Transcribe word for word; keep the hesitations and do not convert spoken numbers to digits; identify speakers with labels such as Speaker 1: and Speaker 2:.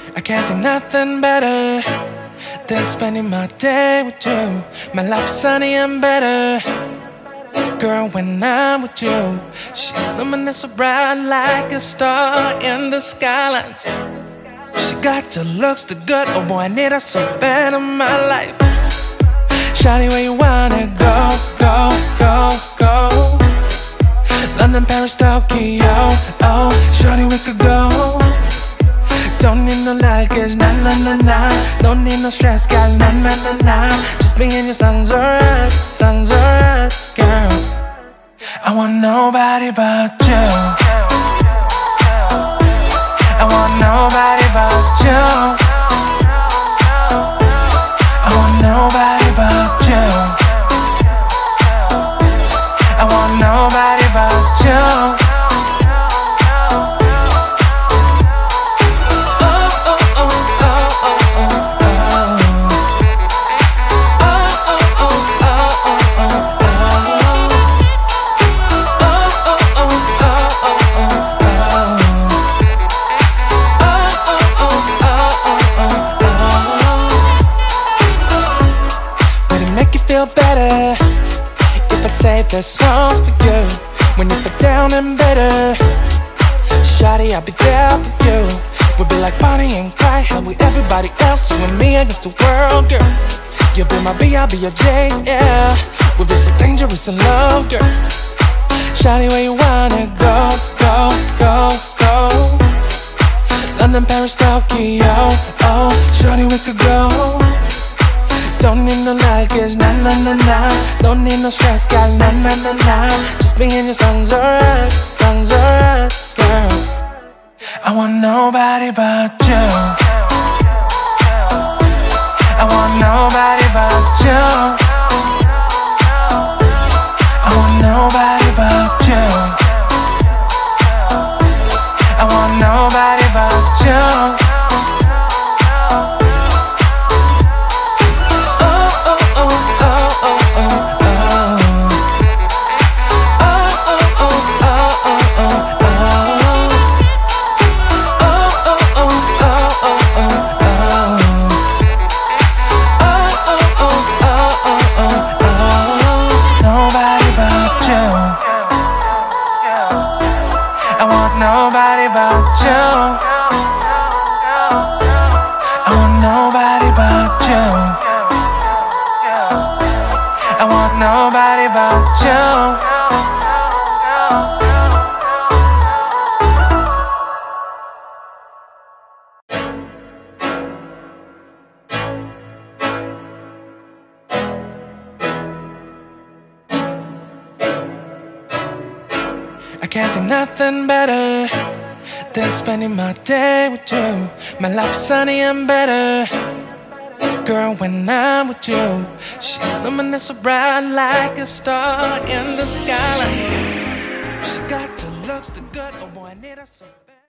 Speaker 1: I can't think nothing better than spending my day with you. My life's sunny and better, girl, when I'm with you. She illuminates so bright like a star in the skylines. She got the looks, the good, oh boy, I need her so bad in my life. Shawty, where you wanna go, go, go, go? London, Paris, Tokyo, oh, shawty, we could go. Don't need no luggage, nah, nah, nah, nah. Don't need no stress, girl, nah, nah, nah, nah. Just me and you sounds alright, sounds alright, girl. I want nobody but you. I want nobody but you. I want nobody but you. I want nobody but you. Feel better if I save the songs for you. When you feel down and bitter, shawty, I'll be there for you. We'll be like Bonnie and Clyde, how we everybody else, you and me against the world, girl. You'll be my B, I'll be your J, yeah. We'll be so dangerous in love, girl. Shawty, where you wanna go, go, go, go? London, Paris, Tokyo, oh, shawty, we could go. Don't need no luggage, nah, nah, nah, nah. Don't need no stress, girl, nah, nah, nah, nah. Just me and you sounds alright, sounds alright, girl. I want nobody but you. I want nobody but you. I want nobody but you. I want nobody but you. Nobody but you. I want nobody but you. I want nobody but you. I can't think nothing better than spending my day with you. My life's sunny and better, girl, when I'm with you. She illuminates so bright like a star in the skylines. She got the looks, the good, oh boy, I need her so